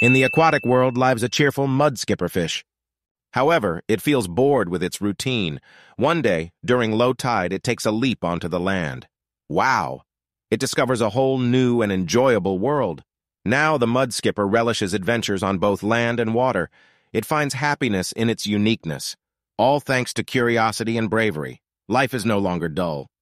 In the aquatic world lives a cheerful mudskipper fish. However, it feels bored with its routine. One day, during low tide, it takes a leap onto the land. Wow! It discovers a whole new and enjoyable world. Now the mudskipper relishes adventures on both land and water. It finds happiness in its uniqueness. All thanks to curiosity and bravery. Life is no longer dull.